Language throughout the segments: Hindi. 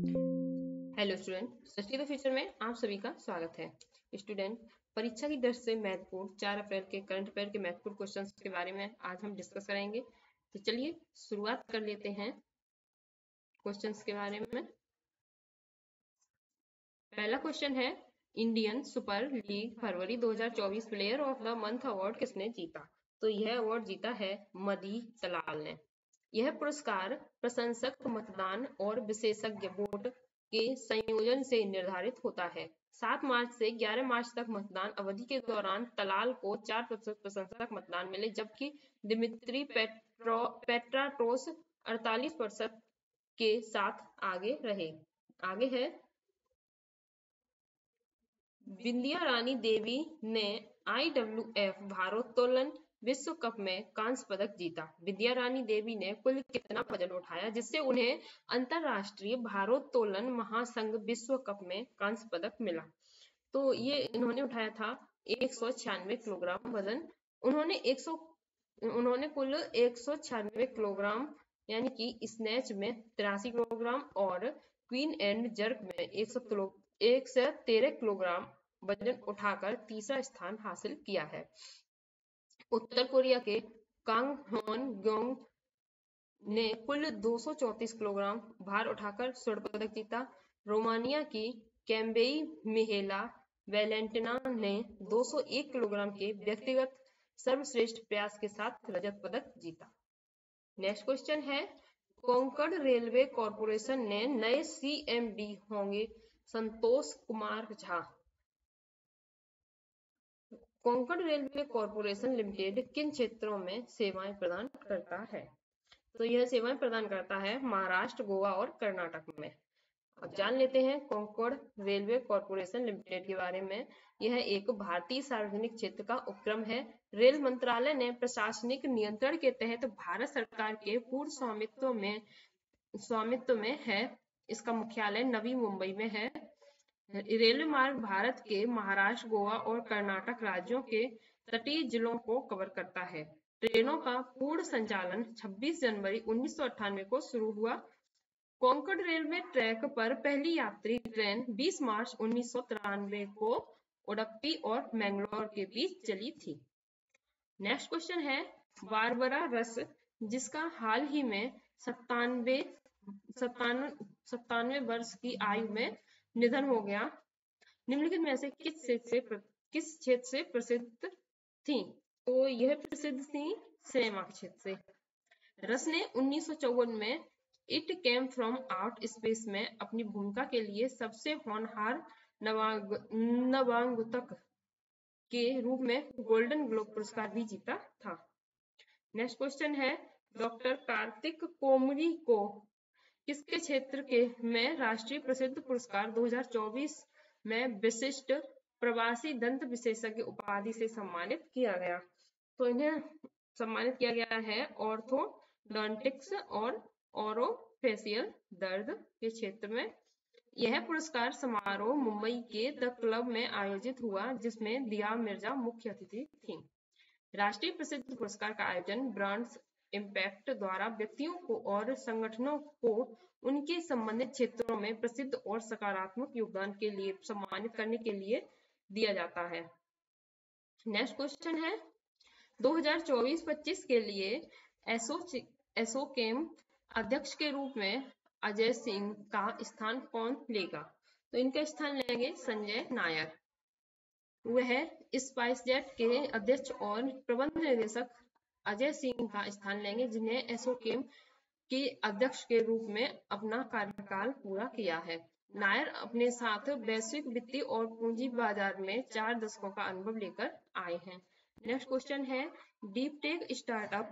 Hello student, study the future में आप सभी का स्वागत है। स्टूडेंट, परीक्षा की दृष्टि से महत्वपूर्ण 4 अप्रैल के करंट अफेयर के महत्वपूर्ण क्वेश्चंस के बारे में आज हम डिस्कस करेंगे। तो चलिए शुरुआत कर लेते हैं क्वेश्चंस के बारे में। पहला क्वेश्चन है, इंडियन सुपर लीग फरवरी 2024 player of the month award किसने जीता? तो यह अवार्ड जीता है मदी तलाल ने। यह पुरस्कार प्रशंसक मतदान और विशेषज्ञ वोट के संयोजन से निर्धारित होता है। 7 मार्च से 11 मार्च तक मतदान अवधि के दौरान तलाल को 4% प्रशंसक मतदान मिले, जबकि दिमित्री पेट्राटोस 48% के साथ आगे रहे। आगे है, विंध्या रानी देवी ने IWF भारोत्तोलन विश्व कप में कांस्य पदक जीता। विंध्या रानी देवी ने कुल कितना वजन उठाया जिससे उन्हें अंतरराष्ट्रीय भारोत्तोलन महासंघ विश्व कप में कांस्य पदक मिला? तो ये इन्होंने उठाया था 196 किलोग्राम वजन। उन्होंने कुल 196 किलोग्राम यानी कि स्नैच में 83 किलोग्राम और क्वीन एंड जर्क में 113 किलोग्राम वजन उठाकर तीसरा स्थान हासिल किया है। उत्तर कोरिया के कांग होन ग्योंग ने कुल 234 किलोग्राम भार उठाकर स्वर्ण पदक जीता। रोमानिया की कैम्बेई मिहेला वैलेंटिना ने 201 किलोग्राम के व्यक्तिगत सर्वश्रेष्ठ प्रयास के साथ रजत पदक जीता। नेक्स्ट क्वेश्चन है, कोंकण रेलवे कॉरपोरेशन ने नए CMD होंगे Santosh Kumar Jha. Konkan railway corporation limited किन क्षेत्रों में सेवाएं प्रदान करता है? तो यह सेवाएं प्रदान करता है महाराष्ट्र, गोवा और कर्नाटक में। अब जान लेते हैं कोंकण रेलवे कॉरपोरेशन लिमिटेड के बारे में। यह एक भारतीय सार्वजनिक क्षेत्र का उपक्रम है। रेल मंत्रालय ने प्रशासनिक नियंत्रण के तहत भारत सरकार के पूर्ण स्वामित्व में है। इसका मुख्यालय नवी मुंबई में है। रेलवे मार्ग भारत के महाराष्ट्र, गोवा और कर्नाटक राज्यों के तटीय जिलों को कवर करता है। ट्रेनों का पूर्ण संचालन 26 जनवरी 1998 को शुरू हुआ। कोंकण रेलवे ट्रैक पर पहली यात्री ट्रेन 20 मार्च 1993 को उडुपी और मैंगलोर के बीच चली थी। नेक्स्ट क्वेश्चन है, बारबरा रस जिसका हाल ही में 97 वर्ष की आयु में निधन हो गया, निम्नलिखित में से किस क्षेत्र से प्रसिद्ध थी? तो यह प्रसिद्ध थी सिनेमा के क्षेत्र से। रस ने 1954 में it came from outer space में अपनी भूमिका के लिए सबसे होनहार नवागंतुक के रूप में गोल्डन ग्लोब पुरस्कार भी जीता था। नेक्स्ट क्वेश्चन है, डॉक्टर कार्तिक कोमरी को किसके क्षेत्र के में राष्ट्रीय प्रसिद्ध पुरस्कार 2024 में विशिष्ट प्रवासी दंत विशेषज्ञ उपाधि से सम्मानित किया गया? तो इन्हें सम्मानित किया गया है ऑर्थोडोंटिक्स और ओरोफेशियल दर्द के क्षेत्र में। यह पुरस्कार समारोह मुंबई के द क्लब में आयोजित हुआ, जिसमें दिया मिर्जा मुख्य अतिथि थी। राष्ट्रीय प्रसिद्ध पुरस्कार का आयोजन ब्रांड्स इम्पैक्ट द्वारा व्यक्तियों को और संगठनों को उनके संबंधित क्षेत्रों में प्रसिद्ध और सकारात्मक योगदान के लिए सम्मानित करने के लिए दिया जाता है। नेक्स्ट क्वेश्चन है, 2024-25 के लिए एसोकेम अध्यक्ष के रूप में अजय सिंह का स्थान कौन लेगा? तो इनका स्थान लेंगे संजय नायर। वह स्पाइसजेट के अध्यक्ष और प्रबंध निदेशक अजय सिंह का स्थान लेंगे, जिन्हें एसोकेम के अध्यक्ष के रूप में अपना कार्यकाल पूरा किया है। नायर अपने साथ वैश्विक वित्तीय और पूंजी बाजार में 4 दशकों का अनुभव लेकर आए हैं। नेक्स्ट क्वेश्चन है, डीप टेक स्टार्टअप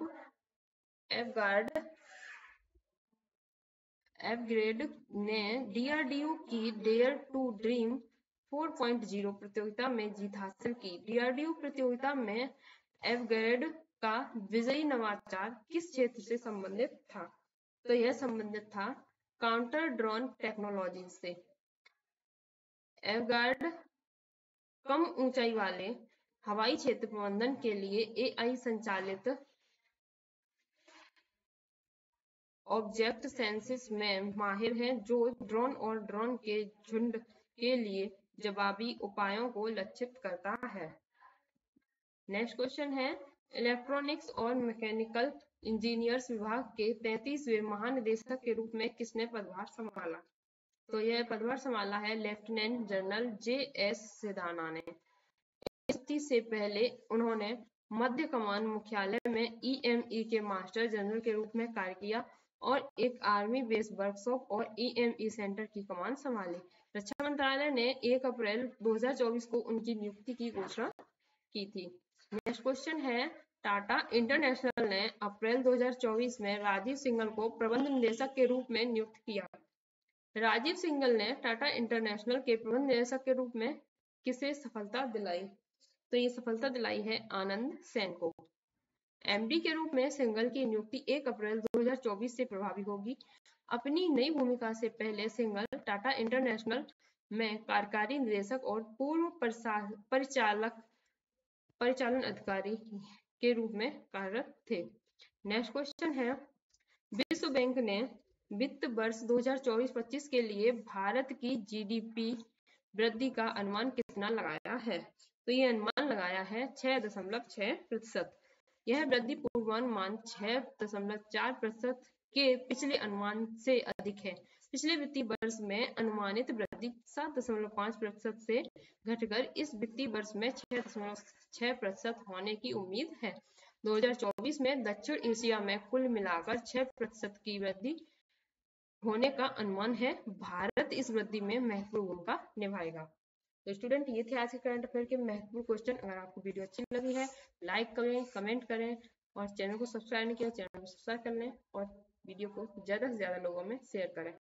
एवग्रेड ने DRDO की डेयर टू ड्रीम 4.0 प्रतियोगिता में जीत हासिल की। DRDO प्रतियोगिता में एवग्रेड का विजयी नवाचार किस क्षेत्र से संबंधित था? तो यह संबंधित था काउंटर ड्रोन टेक्नोलॉजी से। एवगार्ड कम ऊंचाई वाले हवाई क्षेत्र प्रबंधन के लिए AI संचालित ऑब्जेक्ट सेंसिस में माहिर हैं जो ड्रोन और ड्रोन के झुंड के लिए जवाबी उपायों को लक्षित करता है। नेक्स्ट क्वेश्चन है इलेक्ट्रॉनिक्स और मैकेनिकल इंजीनियर्स विभाग के 33वें महानिदेशक के रूप में किसने पदभार संभाला? तो यह पदभार संभाला है लेफ्टिनेंट जनरल JS सिधाना ने। इससे पहले उन्होंने मध्य कमान मुख्यालय में EME के मास्टर जनरल के रूप में कार्य किया और एक आर्मी बेस वर्कशॉप और EME सेंटर की कमान संभाली। रक्षा मंत्रालय ने 1 अप्रैल 2024 को उनकी नियुक्ति की घोषणा की थी। नेक्स्ट क्वेश्चन है टाटा इंटरनेशनल ने अप्रैल 2024 में राजीव सिंघल को प्रबंध निदेशक के रूप में नियुक्त किया। राजीव सिंघल ने टाटा इंटरनेशनल के प्रबंध निदेशक के रूप में किसे सफलता दिलाई? तो ये सफलता दिलाई है आनंद सेन को। MD के रूप में सिंघल की नियुक्ति 1 अप्रैल 2024 से प्रभावी होगी। अपनी नई भूमिका से पहले सिंघल टाटा इंटरनेशनल में कार्यकारी निदेशक और पूर्व परिचालन अधिकारी के रूप में कार्यरत थे। नेक्स्ट क्वेश्चन है विश्व बैंक ने वित्त वर्ष 2024-25 के लिए भारत की GDP वृद्धि का अनुमान कितना लगाया है? तो ये अनुमान लगाया है 6.6%। यह वृद्धि पूर्वानुमान 6.4% के पिछले अनुमान से अधिक है। पिछले वित्तीय वर्ष में अनुमानित वृद्धि 7.5% से घटकर इस वित्तीय वर्ष में 6.6% होने की उम्मीद है। 2024 में दक्षिण एशिया में कुल मिलाकर 6% की वृद्धि होने का अनुमान है। भारत इस वृद्धि में महत्वपूर्ण भूमिका निभाएगा। तो स्टूडेंट ये थे आज के करंट अफेयर के महत्वपूर्ण क्वेश्चन। अगर आपको वीडियो अच्छी लगी है लाइक करें, कमेंट करें और चैनल को सब्सक्राइब नहीं किया चैनल को सब्सक्राइब कर लें और वीडियो को ज़्यादा से ज़्यादा लोगों में शेयर करें।